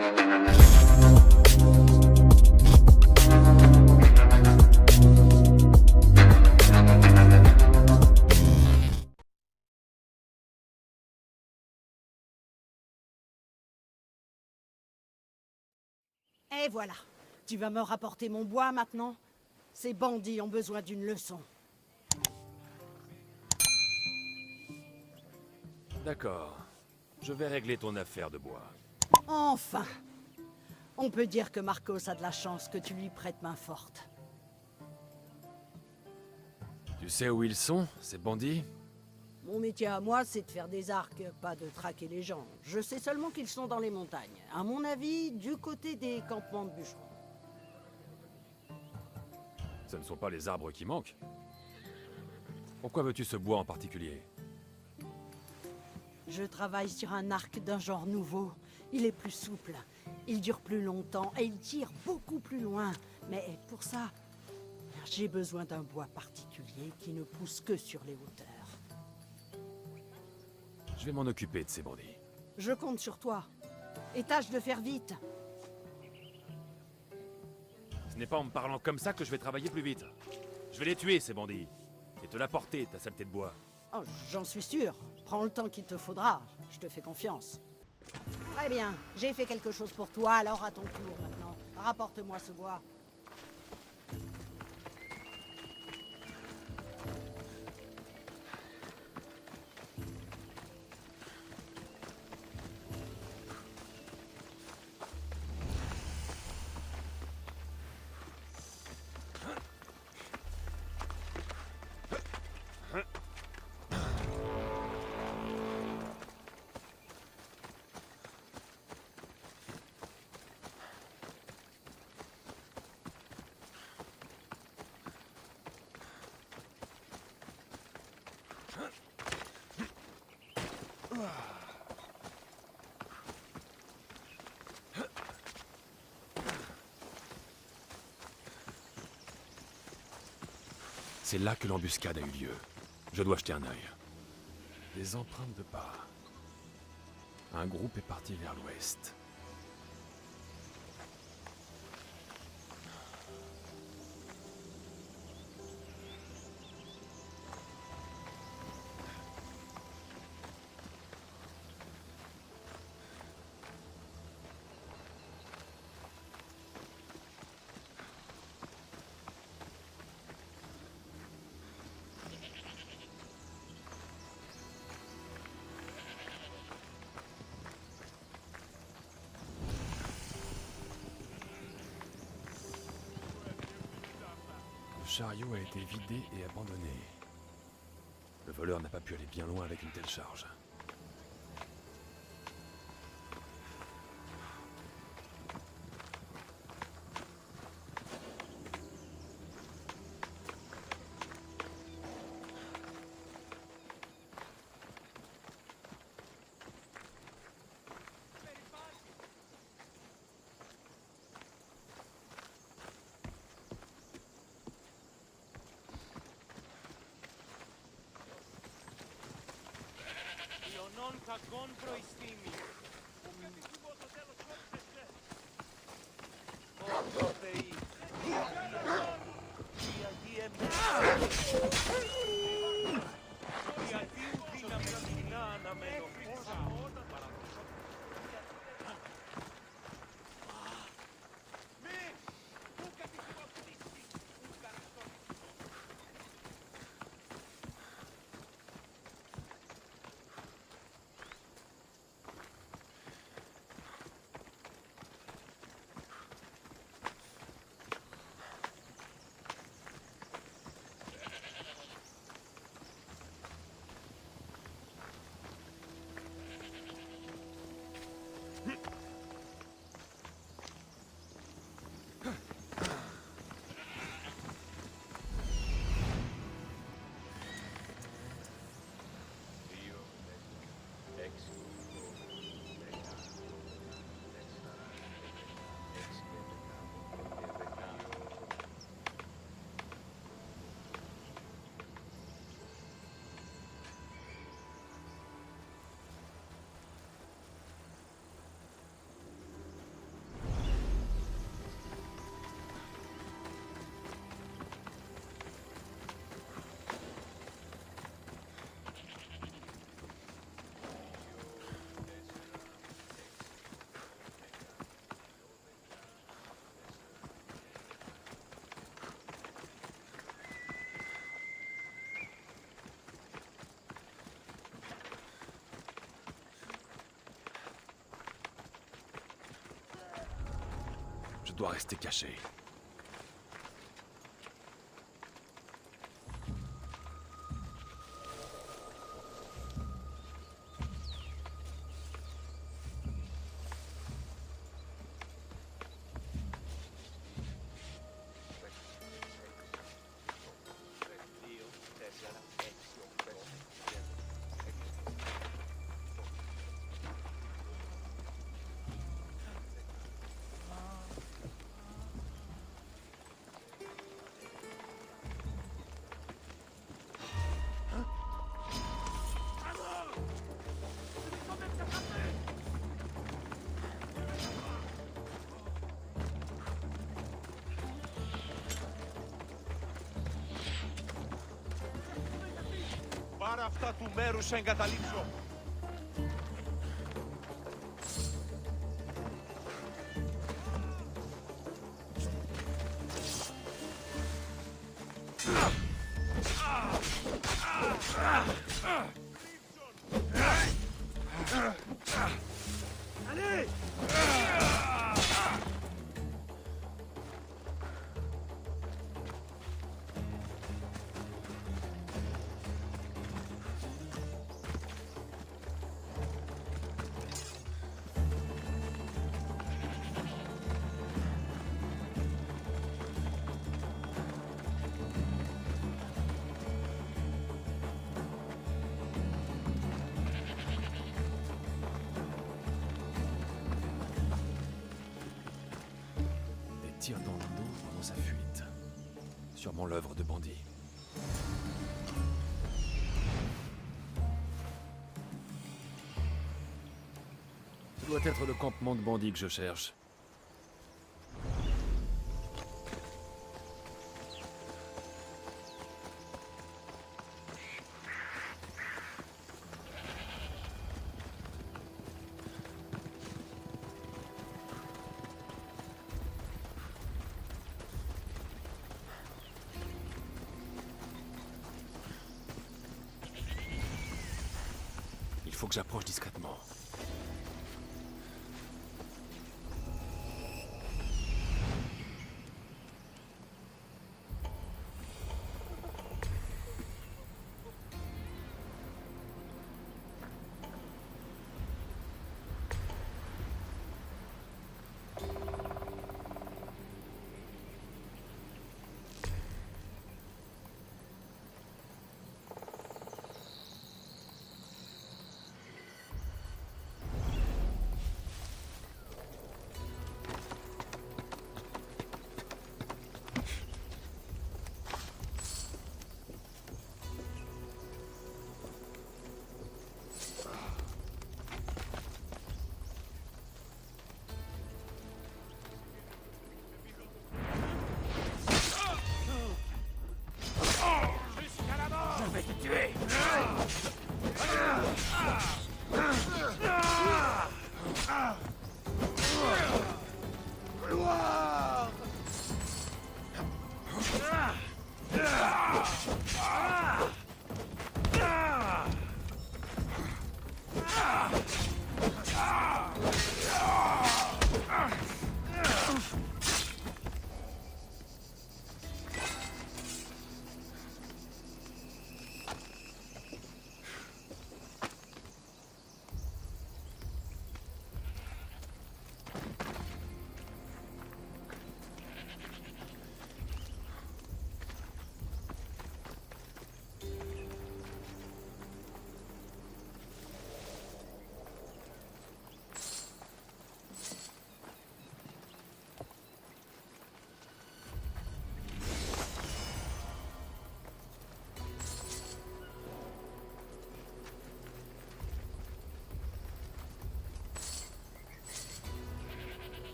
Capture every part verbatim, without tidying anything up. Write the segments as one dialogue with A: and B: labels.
A: Et voilà. Tu vas me rapporter mon bois maintenant? Ces bandits ont besoin d'une leçon.
B: D'accord. Je vais régler ton affaire de bois.
A: Enfin! On peut dire que Marcos a de la chance que tu lui prêtes main forte.
B: Tu sais où ils sont, ces bandits?
A: Mon métier à moi, c'est de faire des arcs, pas de traquer les gens. Je sais seulement qu'ils sont dans les montagnes. À mon avis, du côté des campements de bûcherons.
B: Ce ne sont pas les arbres qui manquent. Pourquoi veux-tu ce bois en particulier?
A: Je travaille sur un arc d'un genre nouveau. Il est plus souple, il dure plus longtemps et il tire beaucoup plus loin. Mais pour ça, j'ai besoin d'un bois particulier qui ne pousse que sur les hauteurs.
B: Je vais m'en occuper de ces bandits.
A: Je compte sur toi. Et tâche de faire vite.
B: Ce n'est pas en me parlant comme ça que je vais travailler plus vite. Je vais les tuer, ces bandits. Et te l'apporter, ta saleté de bois.
A: Oh, j'en suis sûr. Prends le temps qu'il te faudra. Je te fais confiance. Très bien. J'ai fait quelque chose pour toi, alors à ton tour maintenant. Rapporte-moi ce bois.
B: C'est là que l'embuscade a eu lieu. Je dois jeter un œil. Des empreintes de pas. Un groupe est parti vers l'ouest. Le chariot a été vidé et abandonné. Le voleur n'a pas pu aller bien loin avec une telle charge.
C: Non κακόν προϊστήμη. Ω Θεοί, η Αγία η Αγίου δύναμη κοινά αναμένω.
B: Je dois rester caché.
C: Πάρε αυτά του μέρους σε εγκαταλείψω.
B: Tire dans le dos pendant sa fuite. Sûrement l'œuvre de bandits. Ce doit être le campement de bandits que je cherche. Il faut que j'approche discrètement.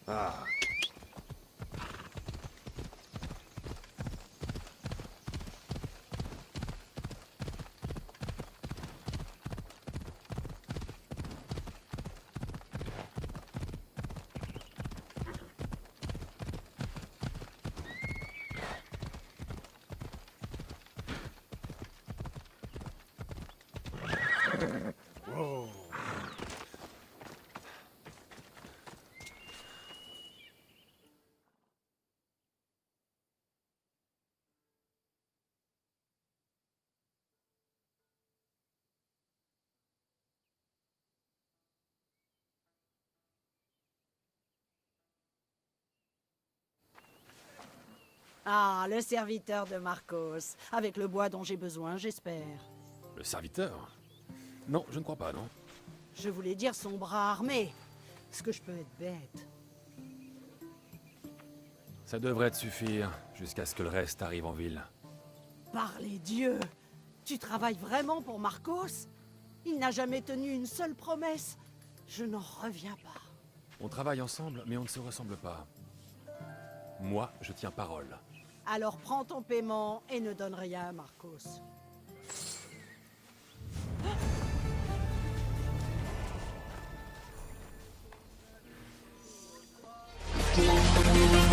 B: Ah.
A: Ah, le serviteur de Marcos. Avec le bois dont j'ai besoin, j'espère.
B: Le serviteur? Non, je ne crois pas, non.
A: Je voulais dire son bras armé. Est-ce que je peux être bête?
B: Ça devrait te suffire, jusqu'à ce que le reste arrive en ville.
A: Par les dieux! Tu travailles vraiment pour Marcos? Il n'a jamais tenu une seule promesse. Je n'en reviens pas.
B: On travaille ensemble, mais on ne se ressemble pas. Moi, je tiens parole.
A: Alors prends ton paiement et ne donne rien à Marcos.
D: Thank you.